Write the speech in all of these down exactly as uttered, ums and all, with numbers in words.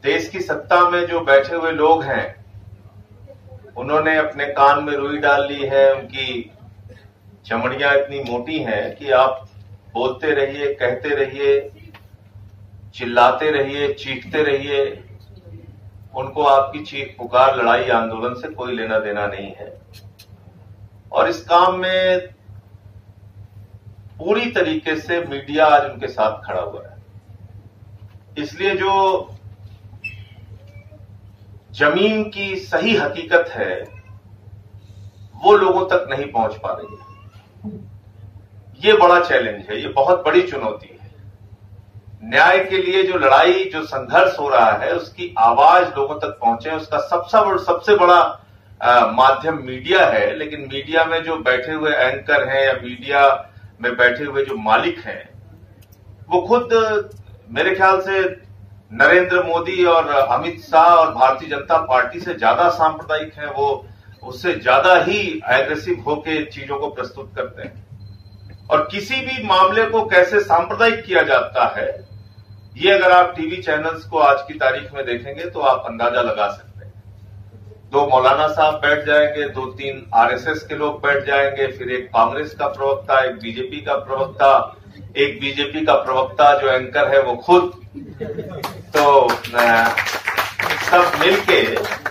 देश की सत्ता में जो बैठे हुए लोग हैं उन्होंने अपने कान में रुई डाल ली है, उनकी चमड़ियां इतनी मोटी हैं कि आप बोलते रहिए, कहते रहिए, चिल्लाते रहिए, चीखते रहिए, उनको आपकी चीख पुकार, लड़ाई, आंदोलन से कोई लेना देना नहीं है। और इस काम में पूरी तरीके से मीडिया आज उनके साथ खड़ा हुआ है। इसलिए जो जमीन की सही हकीकत है वो लोगों तक नहीं पहुंच पा रही है। ये बड़ा चैलेंज है, ये बहुत बड़ी चुनौती है। न्याय के लिए जो लड़ाई, जो संघर्ष हो रहा है, उसकी आवाज लोगों तक पहुंचे, उसका सबसे बड़ा सबसे बड़ा आ, माध्यम मीडिया है। लेकिन मीडिया में जो बैठे हुए एंकर हैं या मीडिया में बैठे हुए जो मालिक हैं, वो खुद मेरे ख्याल से नरेंद्र मोदी और अमित शाह और भारतीय जनता पार्टी से ज्यादा सांप्रदायिक हैं। वो उससे ज्यादा ही एग्रेसिव होकर चीजों को प्रस्तुत करते हैं। और किसी भी मामले को कैसे सांप्रदायिक किया जाता है, ये अगर आप टीवी चैनल्स को आज की तारीख में देखेंगे तो आप अंदाजा लगा सकते हैं। दो मौलाना साहब बैठ जाएंगे, दो तीन आरएसएस के लोग बैठ जाएंगे, फिर एक कांग्रेस का प्रवक्ता, एक बीजेपी का प्रवक्ता, एक बीजेपी का प्रवक्ता जो एंकर है वो खुद, तो सब मिलके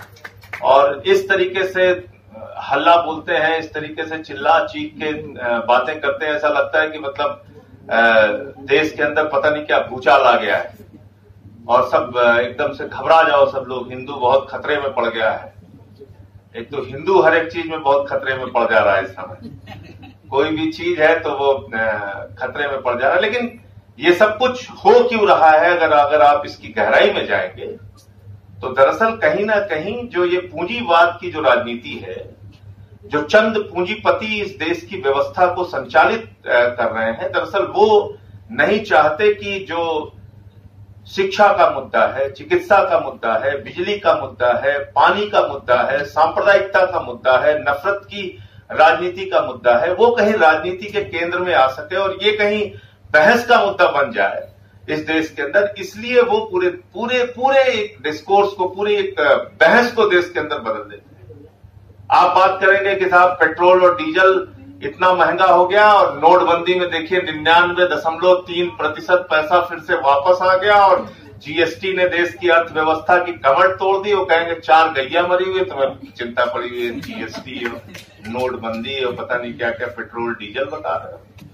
और इस तरीके से हल्ला बोलते हैं, इस तरीके से चिल्ला चीख के बातें करते हैं। ऐसा लगता है कि मतलब देश के अंदर पता नहीं क्या भूचाल आ गया है और सब एकदम से घबरा जाओ सब लोग, हिंदू बहुत खतरे में पड़ गया है। एक तो हिंदू हर एक चीज में बहुत खतरे में पड़ जा रहा है इस समय, कोई भी चीज है तो वो खतरे में पड़ जा रहा है। लेकिन ये सब कुछ हो क्यों रहा है, अगर अगर आप इसकी गहराई में जाएंगे तो दरअसल कहीं ना कहीं जो ये पूंजीवाद की जो राजनीति है, जो चंद पूंजीपति इस देश की व्यवस्था को संचालित कर रहे हैं, दरअसल वो नहीं चाहते कि जो शिक्षा का मुद्दा है, चिकित्सा का मुद्दा है, बिजली का मुद्दा है, पानी का मुद्दा है, सांप्रदायिकता का मुद्दा है, नफरत की राजनीति का मुद्दा है, वो कहीं राजनीति के केंद्र में आ सके और ये कहीं बहस का मुद्दा बन जाए इस देश के अंदर। इसलिए वो पूरे पूरे पूरे एक डिस्कोर्स को, पूरी एक बहस को देश के अंदर बदल देते हैं। आप बात करेंगे कि साहब पेट्रोल और डीजल इतना महंगा हो गया और नोटबंदी में देखिए निन्यानवे दशमलव तीन प्रतिशत पैसा फिर से वापस आ गया और जीएसटी ने देश की अर्थव्यवस्था की कमर तोड़ दी। वो कहेंगे चार गैया मरी हुई, तुम्हें चिंता पड़ी हुई है, जीएसटी और नोटबंदी और पता नहीं क्या क्या पेट्रोल डीजल बता रहे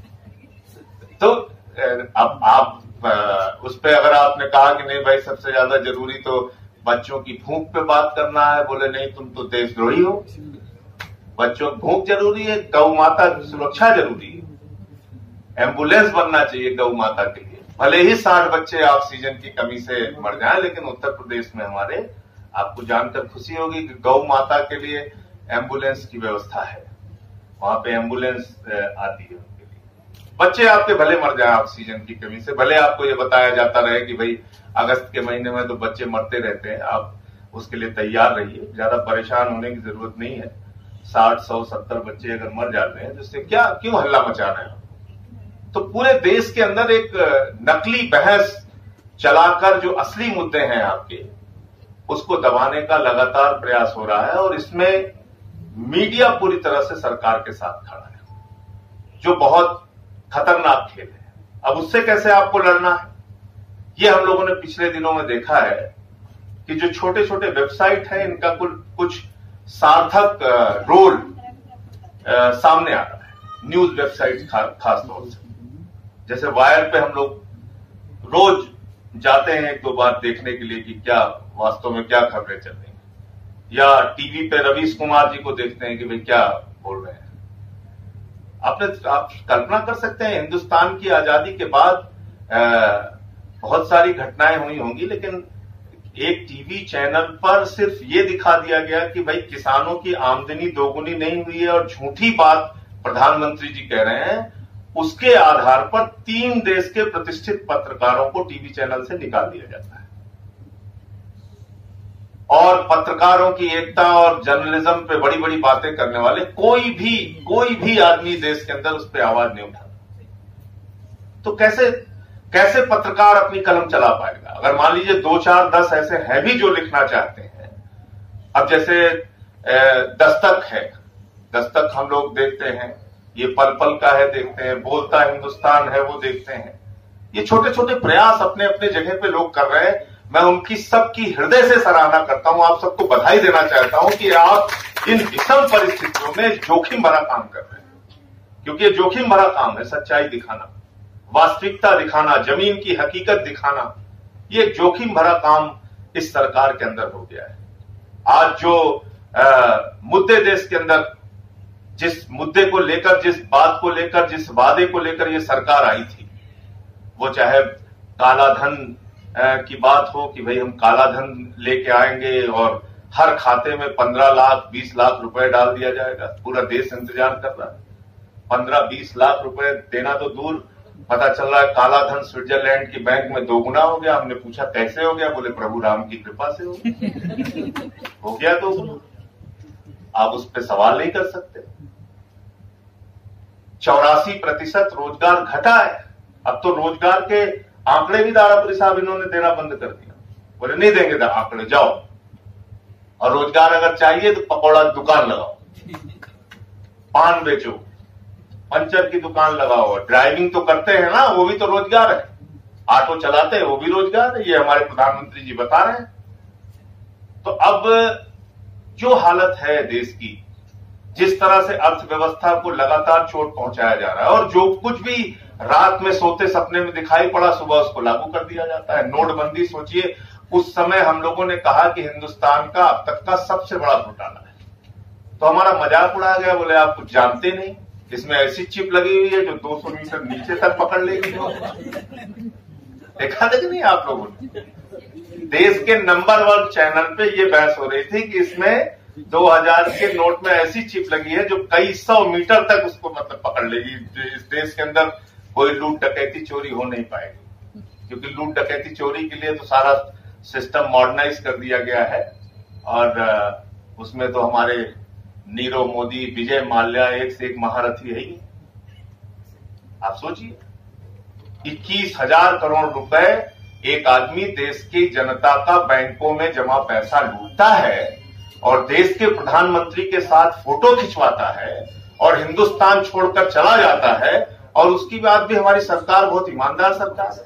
हो। तो अब आप उस पर अगर आपने कहा कि नहीं भाई सबसे ज्यादा जरूरी तो बच्चों की भूख पे बात करना है, बोले नहीं तुम तो देशद्रोही हो, बच्चों की भूख जरूरी है, गौ माता की सुरक्षा जरूरी है, एम्बुलेंस बनना चाहिए गौ माता के लिए। भले ही साठ बच्चे ऑक्सीजन की कमी से मर जाएं, लेकिन उत्तर प्रदेश में हमारे, आपको जानकर खुशी होगी कि गौ माता के लिए एम्बुलेंस की व्यवस्था है, वहां पे एम्बुलेंस आती है उनके लिए। बच्चे आपके भले मर जाए ऑक्सीजन की कमी से, भले आपको ये बताया जाता रहे कि भाई अगस्त के महीने में तो बच्चे मरते रहते हैं, आप उसके लिए तैयार रहिए, ज्यादा परेशान होने की जरूरत नहीं है। साठ सौ सत्तर बच्चे अगर मर जाते हैं जिससे क्या, क्यों हल्ला मचा रहे हैं? तो पूरे देश के अंदर एक नकली बहस चलाकर जो असली मुद्दे हैं आपके, उसको दबाने का लगातार प्रयास हो रहा है और इसमें मीडिया पूरी तरह से सरकार के साथ खड़ा है, जो बहुत खतरनाक खेल है। अब उससे कैसे आपको लड़ना है, ये हम लोगों ने पिछले दिनों में देखा है कि जो छोटे छोटे वेबसाइट हैं इनका कुल कुछ सार्थक रोल सामने आ रहा है। न्यूज वेबसाइट खा, खास तौर से, जैसे वायर पे हम लोग रोज जाते हैं एक दो बार देखने के लिए कि क्या वास्तव में क्या खबरें चल रही हैं, या टीवी पे रवीश कुमार जी को देखते हैं कि भाई क्या बोल रहे हैं। आपने आप कल्पना कर सकते हैं हिंदुस्तान की आजादी के बाद आ, बहुत सारी घटनाएं हुई होंगी, लेकिन एक टीवी चैनल पर सिर्फ ये दिखा दिया गया कि भाई किसानों की आमदनी दोगुनी नहीं हुई है और झूठी बात प्रधानमंत्री जी कह रहे हैं, उसके आधार पर तीन देश के प्रतिष्ठित पत्रकारों को टीवी चैनल से निकाल दिया जाता है। और पत्रकारों की एकता और जर्नलिज्म पे बड़ी बड़ी बातें करने वाले कोई भी कोई भी आदमी देश के अंदर उस पर आवाज नहीं उठाता। तो कैसे कैसे पत्रकार अपनी कलम चला पाएगा? अगर मान लीजिए दो चार दस ऐसे हैं भी जो लिखना चाहते हैं, अब जैसे दस्तक है, दस्तक हम लोग देखते हैं, ये पल पल का है देखते हैं, बोलता हिंदुस्तान है वो देखते हैं, ये छोटे छोटे प्रयास अपने अपने जगह पे लोग कर रहे हैं। मैं उनकी सबकी हृदय से सराहना करता हूं, आप सबको बधाई देना चाहता हूं कि आप इन विषम परिस्थितियों में जोखिम भरा काम कर रहे हैं, क्योंकि ये जोखिम भरा काम है। सच्चाई दिखाना, वास्तविकता दिखाना, जमीन की हकीकत दिखाना, ये एक जोखिम भरा काम इस सरकार के अंदर हो गया है। आज जो आ, मुद्दे देश के अंदर, जिस मुद्दे को लेकर, जिस बात को लेकर, जिस वादे को लेकर ये सरकार आई थी, वो चाहे काला धन की बात हो कि भाई हम काला धन लेके आएंगे और हर खाते में पंद्रह लाख बीस लाख रुपए डाल दिया जाएगा, पूरा देश इंतजार कर रहा है। पंद्रह बीस लाख रुपए देना तो दूर, पता चल रहा है काला धन स्विट्जरलैंड की बैंक में दोगुना हो गया। हमने पूछा कैसे हो गया, बोले प्रभु राम की कृपा से हो गया। हो गया दोगुना, आप उस पर सवाल नहीं कर सकते। चौरासी प्रतिशत रोजगार घटा है, अब तो रोजगार के आंकड़े भी दारापुरी साहब इन्होंने देना बंद कर दिया, बोले नहीं देंगे आंकड़े, जाओ और रोजगार अगर चाहिए तो पकौड़ा दुकान लगाओ, पान बेचो, पंचर की दुकान लगाओ, ड्राइविंग तो करते हैं ना, वो भी तो रोजगार है, ऑटो चलाते हैं वो भी रोजगार है, ये हमारे प्रधानमंत्री जी बता रहे हैं। तो अब जो हालत है देश की, जिस तरह से अर्थव्यवस्था को लगातार चोट पहुंचाया जा रहा है और जो कुछ भी रात में सोते सपने में दिखाई पड़ा सुबह उसको लागू कर दिया जाता है। नोटबंदी, सोचिए उस समय हम लोगों ने कहा कि हिंदुस्तान का अब तक का सबसे बड़ा घोटाला है, तो हमारा मजाक उड़ाया गया, बोले आप कुछ जानते नहीं, इसमें ऐसी चिप लगी हुई है जो दो सौ मीटर नीचे तक पकड़ लेगी। देखा था कि नहीं आप लोगों ने? देश के नंबर वन चैनल पे ये बहस हो रही थी कि इसमें दो हज़ार के नोट में ऐसी चिप लगी है जो कई सौ मीटर तक उसको मतलब पकड़ लेगी। इस देश के अंदर कोई लूट डकैती चोरी हो नहीं पाएगी, क्योंकि लूट डकैती चोरी के लिए तो सारा सिस्टम मॉडर्नाइज कर दिया गया है और उसमें तो हमारे नीरव मोदी, विजय माल्या एक से एक महारथी है ही। आप सोचिए इक्कीस हजार करोड़ रुपए एक आदमी देश की जनता का बैंकों में जमा पैसा लूटता है और देश के प्रधानमंत्री के साथ फोटो खिंचवाता है और हिंदुस्तान छोड़कर चला जाता है, और उसकी बात भी हमारी सरकार बहुत ईमानदार सरकार है।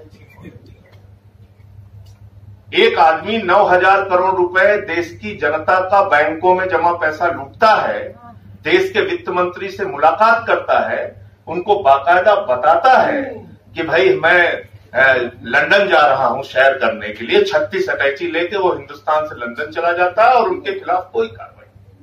एक आदमी नौ हजार करोड़ रुपए देश की जनता का बैंकों में जमा पैसा लूटता है, देश के वित्त मंत्री से मुलाकात करता है, उनको बाकायदा बताता है कि भाई मैं लंदन जा रहा हूं सैर करने के लिए, छत्तीस अटैची लेके वो हिंदुस्तान से लंदन चला जाता है और उनके खिलाफ कोई कार्रवाई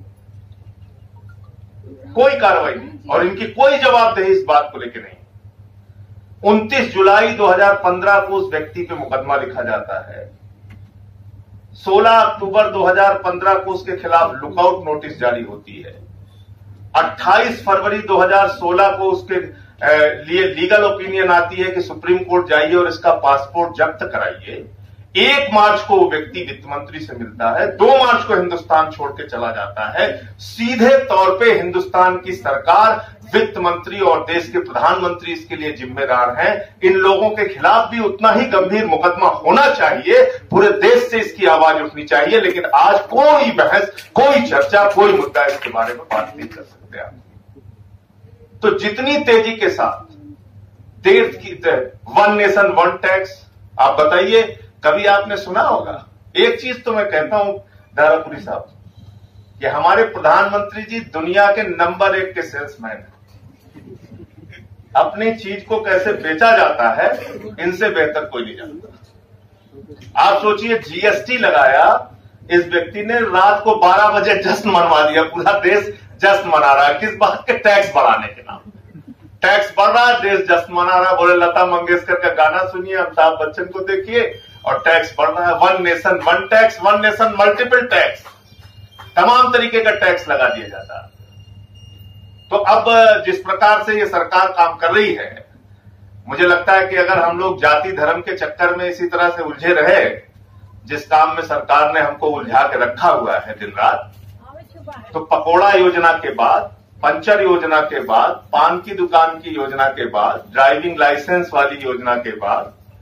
कोई कार्रवाई नहीं और इनकी कोई जवाबदेही इस बात को लेकर नहीं। उनतीस जुलाई दो हज़ार पंद्रह को उस व्यक्ति पे मुकदमा लिखा जाता है। सोलह अक्टूबर दो हज़ार पंद्रह को उसके खिलाफ लुकआउट नोटिस जारी होती है। अट्ठाईस फरवरी दो हज़ार सोलह को उसके लिए लीगल ओपिनियन आती है कि सुप्रीम कोर्ट जाइए और इसका पासपोर्ट जब्त कराइए। एक मार्च को वो व्यक्ति वित्त मंत्री से मिलता है, दो मार्च को हिंदुस्तान छोड़ के चला जाता है। सीधे तौर पे हिंदुस्तान की सरकार, वित्त मंत्री और देश के प्रधानमंत्री इसके लिए जिम्मेदार हैं। इन लोगों के खिलाफ भी उतना ही गंभीर मुकदमा होना चाहिए, पूरे देश से इसकी आवाज उठनी चाहिए, लेकिन आज कोई बहस, कोई चर्चा, कोई मुद्दा इसके बारे में बात नहीं कर सकते आप। तो जितनी तेजी के साथ देश की वन नेशन वन टैक्स, आप बताइए कभी आपने सुना होगा? एक चीज तो मैं कहता हूं दारापुरी साहब कि हमारे प्रधानमंत्री जी दुनिया के नंबर एक के सेल्समैन हैं। अपनी चीज को कैसे बेचा जाता है इनसे बेहतर कोई नहीं जानता। आप सोचिए जीएसटी लगाया इस व्यक्ति ने, रात को बारह बजे जश्न मनवा दिया, पूरा देश जश्न मना रहा है। किस बात के? टैक्स बढ़ाने के नाम। टैक्स बढ़ रहा है, देश जश्न मना रहा है। बोले लता मंगेशकर का गाना सुनिए, अमिताभ बच्चन को देखिए, और टैक्स बढ़ रहा है। One nation one tax, one nation multiple tax, तमाम तरीके का टैक्स लगा दिया जाता है। तो अब जिस प्रकार से ये सरकार काम कर रही है, मुझे लगता है कि अगर हम लोग जाति धर्म के चक्कर में इसी तरह से उलझे रहे, जिस काम में सरकार ने हमको उलझा के रखा हुआ है दिन रात, तो पकोड़ा योजना के बाद, पंचर योजना के बाद, पान की दुकान की योजना के बाद, ड्राइविंग लाइसेंस वाली योजना के बाद,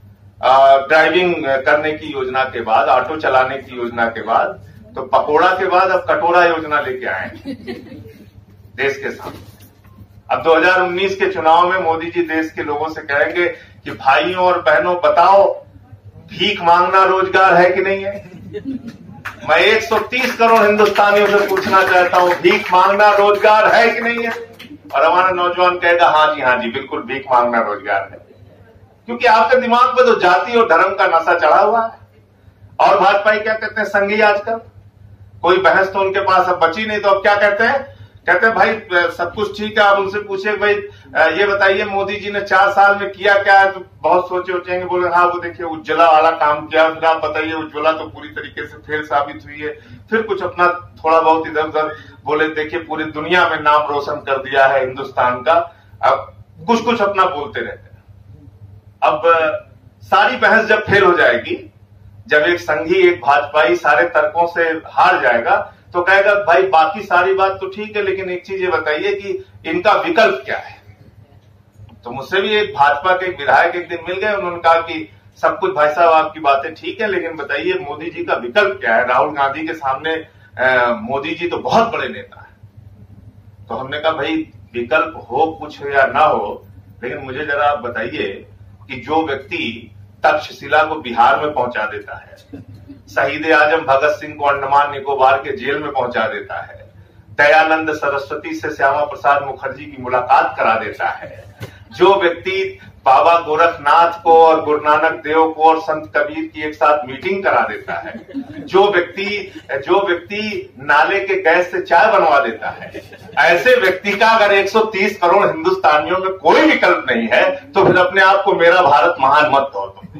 ड्राइविंग करने की योजना के बाद, ऑटो चलाने की योजना के बाद, तो पकोड़ा के बाद अब कटोरा योजना लेके आए देश के सामने। अब दो हज़ार उन्नीस के चुनाव में मोदी जी देश के लोगों से कहेंगे कि भाइयों और बहनों बताओ, भीख मांगना रोजगार है कि नहीं है? मैं एक सौ तीस करोड़ हिंदुस्तानियों से पूछना चाहता हूं, भीख मांगना रोजगार है कि नहीं है? और हमारा नौजवान कहेगा हाँ जी हाँ जी बिल्कुल भीख मांगना रोजगार है, क्योंकि आपके दिमाग पे तो जाति और धर्म का नशा चढ़ा हुआ है। और भाजपा क्या कहते हैं संघी, आजकल कोई बहस तो उनके पास अब बची नहीं, तो अब क्या कहते हैं? कहते हैं भाई सब कुछ ठीक है। आप उनसे पूछे भाई ये बताइए मोदी जी ने चार साल में किया क्या है, तो बहुत सोचे उचेंगे, बोले हाँ वो देखिए उज्ज्वला वाला काम किया। फिर आप बताइए उज्ज्वला तो पूरी तरीके से फेल साबित हुई है। फिर कुछ अपना थोड़ा बहुत इधर उधर बोले, देखिए पूरी दुनिया में नाम रोशन कर दिया है हिंदुस्तान का। अब कुछ कुछ अपना बोलते रहते हैं। अब सारी बहस जब फेल हो जाएगी, जब एक संघी एक भाजपाई सारे तर्कों से हार जाएगा, तो कहेगा भाई बाकी सारी बात तो ठीक है, लेकिन एक चीज ये बताइए कि इनका विकल्प क्या है। तो मुझसे भी एक भाजपा के विधायक एक दिन मिल गए, उन्होंने कहा कि सब कुछ भाई साहब आपकी बातें ठीक है, लेकिन बताइए मोदी जी का विकल्प क्या है। राहुल गांधी के सामने आ, मोदी जी तो बहुत बड़े नेता है। तो हमने कहा भाई विकल्प हो कुछ या ना हो, लेकिन मुझे जरा आप बताइए कि जो व्यक्ति तक्षशिला को बिहार में पहुंचा देता है, शहीद आजम भगत सिंह को अंडमान निकोबार के जेल में पहुंचा देता है, दयानंद सरस्वती से श्यामा प्रसाद मुखर्जी की मुलाकात करा देता है, जो व्यक्ति बाबा गोरखनाथ को और गुरु नानक देव को और संत कबीर की एक साथ मीटिंग करा देता है, जो व्यक्ति जो व्यक्ति नाले के गैस से चाय बनवा देता है, ऐसे व्यक्ति का अगर एक सौ तीस करोड़ हिंदुस्तानियों में कोई विकल्प नहीं है, तो फिर अपने आप को मेरा भारत महान मत कहो तुम।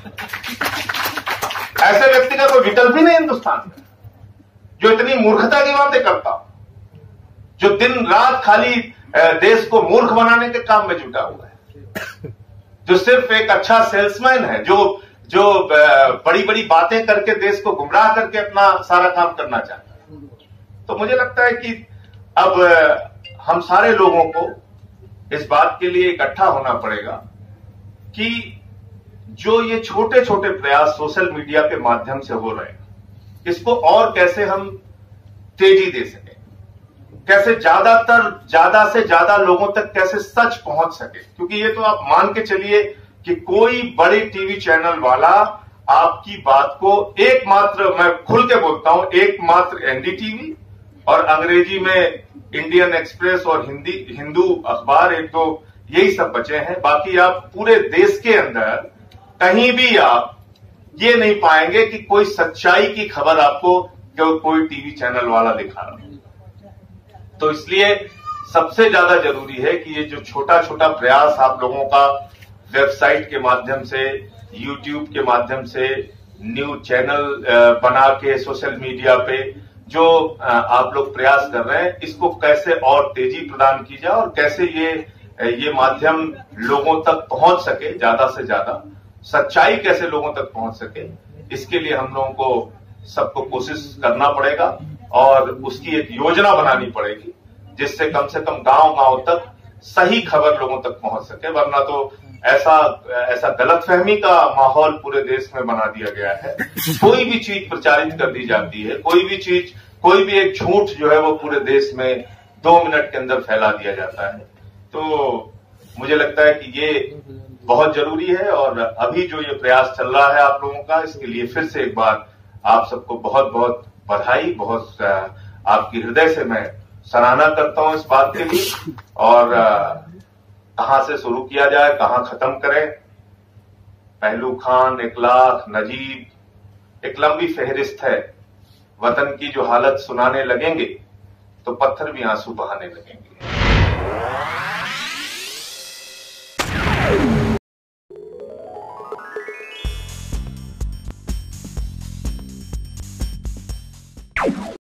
ऐसे व्यक्ति का कोई विकल्प ही नहीं हिंदुस्तान में, जो इतनी मूर्खता की बातें करता हो, जो दिन रात खाली देश को मूर्ख बनाने के काम में जुटा हुआ है, जो सिर्फ एक अच्छा सेल्समैन है, जो जो बड़ी बड़ी बातें करके देश को गुमराह करके अपना सारा काम करना चाहता है। तो मुझे लगता है कि अब हम सारे लोगों को इस बात के लिए इकट्ठा होना पड़ेगा कि जो ये छोटे छोटे प्रयास सोशल मीडिया के माध्यम से हो रहे हैं, इसको और कैसे हम तेजी दे सके, कैसे ज्यादातर ज्यादा से ज्यादा लोगों तक कैसे सच पहुंच सके। क्योंकि ये तो आप मान के चलिए कि कोई बड़े टीवी चैनल वाला आपकी बात को एकमात्र, मैं खुल के बोलता हूं, एकमात्र एनडीटीवी और अंग्रेजी में इंडियन एक्सप्रेस और हिंदी हिंदू अखबार, एक दो यही सब बचे हैं। बाकी आप पूरे देश के अंदर कहीं भी आप ये नहीं पाएंगे कि कोई सच्चाई की खबर आपको कोई टीवी चैनल वाला दिखा रहा है। तो इसलिए सबसे ज्यादा जरूरी है कि ये जो छोटा छोटा प्रयास आप लोगों का वेबसाइट के माध्यम से, यूट्यूब के माध्यम से, न्यूज चैनल बना के सोशल मीडिया पे जो आप लोग प्रयास कर रहे हैं, इसको कैसे और तेजी प्रदान की जाए और कैसे ये ये माध्यम लोगों तक पहुंच सके, ज्यादा से ज्यादा सच्चाई कैसे लोगों तक पहुंच सके, इसके लिए हम लोगों को सबको कोशिश करना पड़ेगा और उसकी एक योजना बनानी पड़ेगी, जिससे कम से कम गांव गांव तक सही खबर लोगों तक पहुंच सके। वरना तो ऐसा ऐसा गलतफहमी का माहौल पूरे देश में बना दिया गया है। कोई भी चीज प्रचारित कर दी जाती है, कोई भी चीज, कोई भी एक झूठ जो है वो पूरे देश में दो मिनट के अंदर फैला दिया जाता है। तो मुझे लगता है कि ये बहुत जरूरी है और अभी जो ये प्रयास चल रहा है आप लोगों का, इसके लिए फिर से एक बार आप सबको बहुत बहुत बधाई, बहुत आपकी हृदय से मैं सराहना करता हूं इस बात के लिए। और कहां से शुरू किया जाए, कहां खत्म करें, पहलू खान, इखलाक, नजीब, एक लंबी फहरिस्त है। वतन की जो हालत सुनाने लगेंगे तो पत्थर भी आंसू बहाने लगेंगे।